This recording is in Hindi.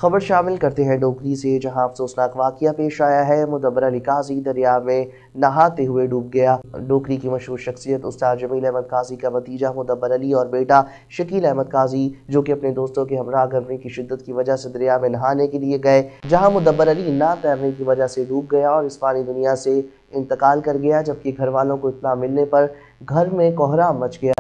खबर शामिल करते हैं डोकरी से, जहां अफसोसनाक वाकया पेश आया है। मुदब्बर अली काजी दरिया में नहाते हुए डूब गया। डोकरी की मशहूर शख्सियत उस्ताद जमील अहमद काजी का भतीजा मुदब्बर अली और बेटा शकील अहमद काजी, जो कि अपने दोस्तों के हमरा गर्मी की शिद्दत की वजह से दरिया में नहाने के लिए गए, जहां मुदब्बर अली ना तैरने की वजह से डूब गया और इस पानी दुनिया से इंतकाल कर गया। जबकि घर वालों को इत्तला मिलने पर घर में कोहराम मच गया।